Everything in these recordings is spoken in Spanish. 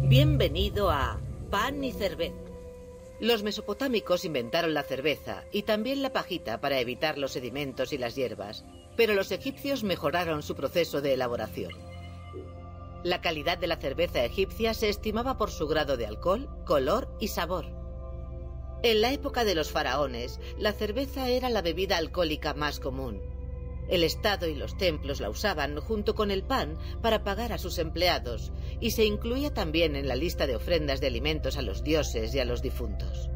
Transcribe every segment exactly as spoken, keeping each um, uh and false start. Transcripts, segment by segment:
Bienvenido a Pan y Cerveza. Los mesopotámicos inventaron la cerveza y también la pajita para evitar los sedimentos y las hierbas, pero los egipcios mejoraron su proceso de elaboración. La calidad de la cerveza egipcia se estimaba por su grado de alcohol, color y sabor. En la época de los faraones, la cerveza era la bebida alcohólica más común. El Estado y los templos la usaban junto con el pan para pagar a sus empleados y se incluía también en la lista de ofrendas de alimentos a los dioses y a los difuntos.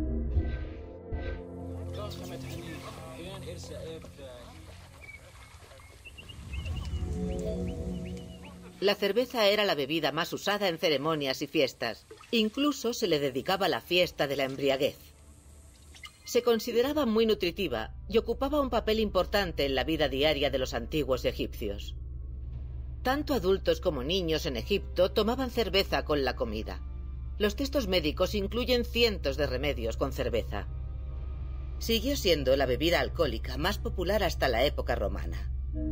La cerveza era la bebida más usada en ceremonias y fiestas. Incluso se le dedicaba la fiesta de la embriaguez. Se consideraba muy nutritiva y ocupaba un papel importante en la vida diaria de los antiguos egipcios. Tanto adultos como niños en Egipto tomaban cerveza con la comida. Los textos médicos incluyen cientos de remedios con cerveza. Siguió siendo la bebida alcohólica más popular hasta la época romana.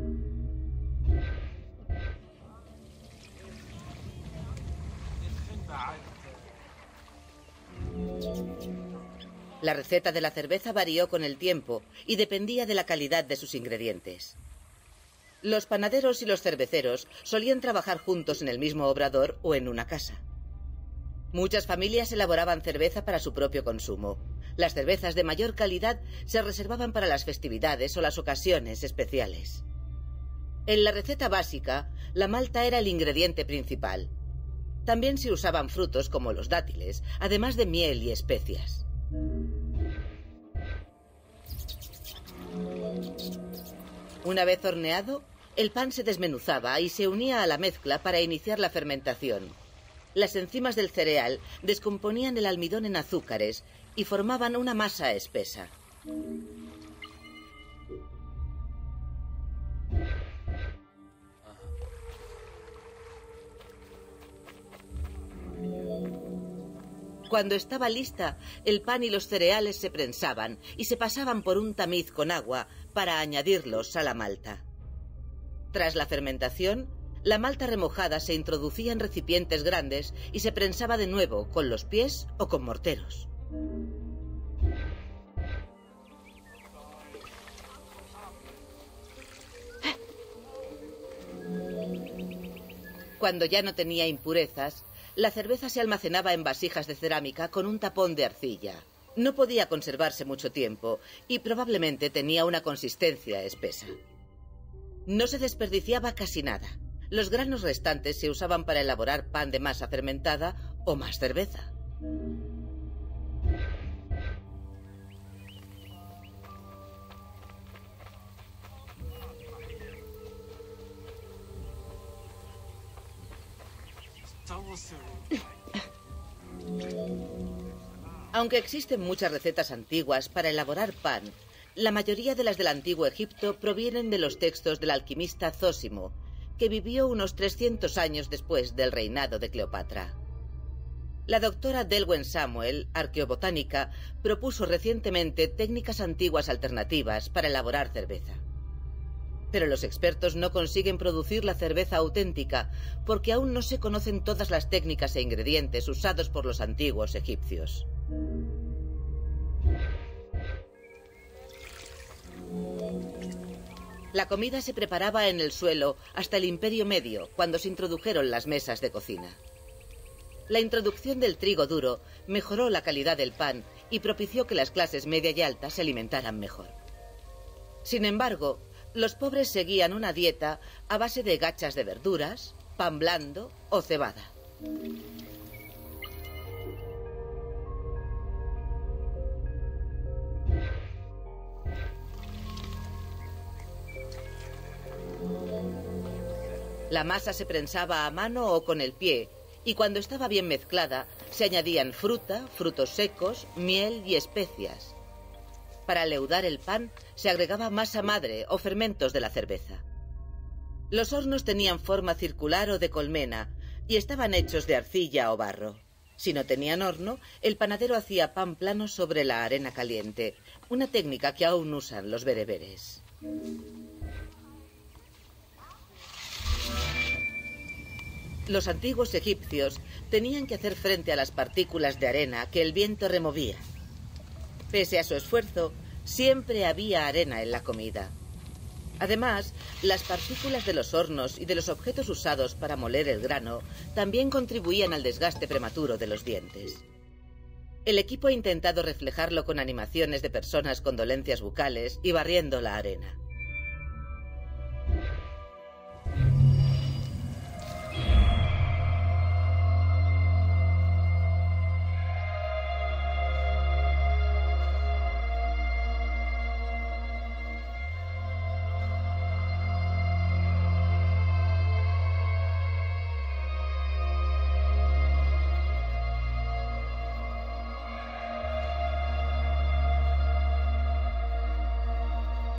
La receta de la cerveza varió con el tiempo y dependía de la calidad de sus ingredientes. Los panaderos y los cerveceros solían trabajar juntos en el mismo obrador o en una casa. Muchas familias elaboraban cerveza para su propio consumo. Las cervezas de mayor calidad se reservaban para las festividades o las ocasiones especiales. En la receta básica, la malta era el ingrediente principal. También se usaban frutos como los dátiles, además de miel y especias. Una vez horneado, el pan se desmenuzaba y se unía a la mezcla para iniciar la fermentación. Las enzimas del cereal descomponían el almidón en azúcares y formaban una masa espesa. Cuando estaba lista, el pan y los cereales se prensaban y se pasaban por un tamiz con agua para añadirlos a la malta. Tras la fermentación, la malta remojada se introducía en recipientes grandes y se prensaba de nuevo con los pies o con morteros. Cuando ya no tenía impurezas, la cerveza se almacenaba en vasijas de cerámica con un tapón de arcilla. No podía conservarse mucho tiempo y probablemente tenía una consistencia espesa. No se desperdiciaba casi nada. Los granos restantes se usaban para elaborar pan de masa fermentada o más cerveza. Aunque existen muchas recetas antiguas para elaborar pan, la mayoría de las del antiguo Egipto provienen de los textos del alquimista Zósimo, que vivió unos trescientos años después del reinado de Cleopatra. La doctora Delwen Samuel, arqueobotánica, propuso recientemente técnicas antiguas alternativas para elaborar cerveza. Pero los expertos no consiguen producir la cerveza auténtica porque aún no se conocen todas las técnicas e ingredientes usados por los antiguos egipcios. La comida se preparaba en el suelo hasta el Imperio Medio, cuando se introdujeron las mesas de cocina. La introducción del trigo duro mejoró la calidad del pan y propició que las clases media y alta se alimentaran mejor. Sin embargo, los pobres seguían una dieta a base de gachas de verduras, pan blando o cebada. La masa se prensaba a mano o con el pie, y cuando estaba bien mezclada, se añadían fruta, frutos secos, miel y especias. Para leudar el pan, se agregaba masa madre o fermentos de la cerveza. Los hornos tenían forma circular o de colmena, y estaban hechos de arcilla o barro. Si no tenían horno, el panadero hacía pan plano sobre la arena caliente, una técnica que aún usan los bereberes. Los antiguos egipcios tenían que hacer frente a las partículas de arena que el viento removía. Pese a su esfuerzo, siempre había arena en la comida. Además, las partículas de los hornos y de los objetos usados para moler el grano también contribuían al desgaste prematuro de los dientes. El equipo ha intentado reflejarlo con animaciones de personas con dolencias bucales y barriendo la arena.